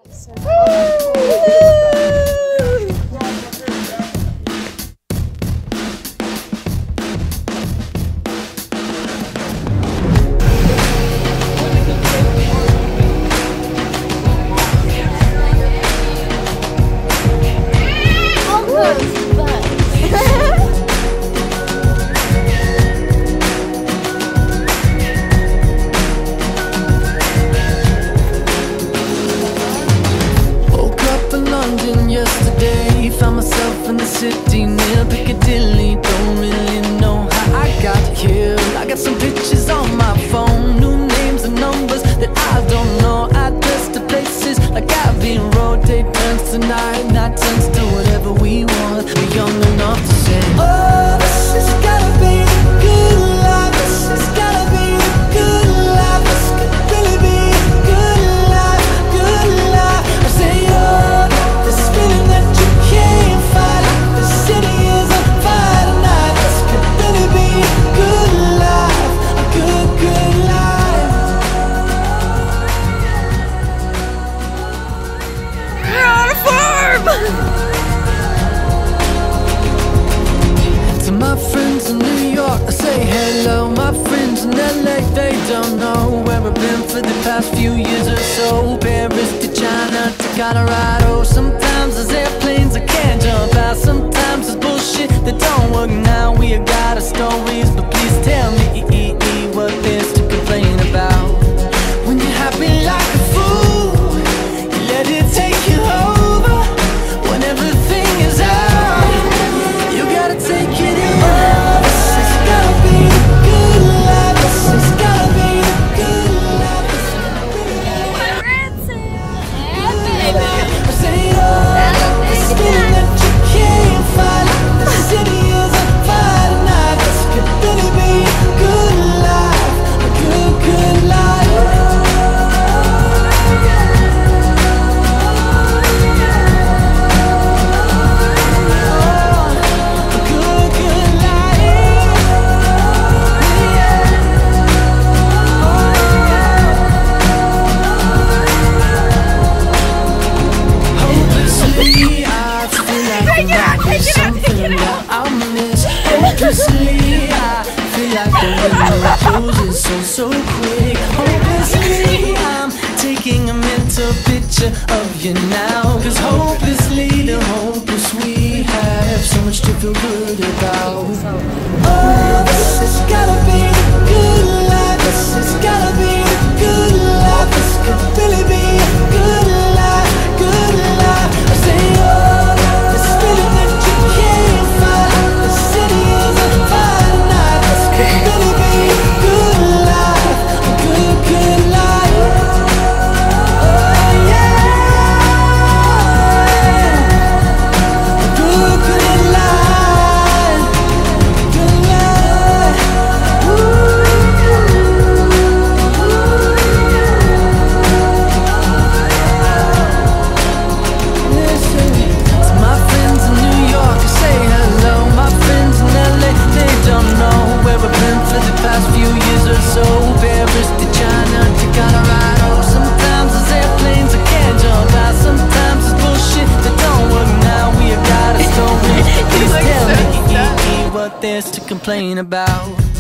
Yesterday, found myself in the city near Piccadilly. Don't really know how I got here. I got some pictures on my phone, new names and numbers that I don't know. Address to places like Abbey Road. Day turns to night, night turns to whatever we want. We're young enough to say, oh, this has gotta be the good life. This has gotta be the good life. This could really be the good life, good life. I say, oh, this feeling that you can't fight. The city is on fire tonight. This could really be a good life, a good, good life. We're on a farm! To my friends in New York, I say hello. My friends in LA, they don't know where I've been for the past few years or so. Paris to China to Colorado. Sometimes there's airplanes I can't jump out. Sometimes there's bullshit that don't work now. We have got our stories, but please tell me what there's to complain about. When you're happy like a fool, you let it take you over. When everything is out, you gotta take it in. Oh, this has gotta be the good life. This has gotta be the good life. I say, oh, this feeling that you can't fight. The city is on fire tonight. This could really be a good life, a good, good life. A good, good life. Hopelessly, I feel like there is something that I miss. Hopelessly, I feel like the window closes so quick. Hopelessly, I'm taking a mental picture of you now. Cause hopelessly, the hopeless we have so much to feel good about. Oh, this has gotta be the good life. This has gotta be the good life. This could really be a good life, good life. I say, oh, this feeling that you can't fight. The city is on fire tonight. This could really be a good life, a good, good life. Oh yeah, a good, good life, good life. Listen to my friends in New York, I say hello. My friends in LA, they don't know where I've been for the past few years or so. Paris to China to Colorado. Sometimes there's airplanes I can't jump out. Sometimes there's bullshit that don't work now. We have got a story. Please tell me what there's to complain about.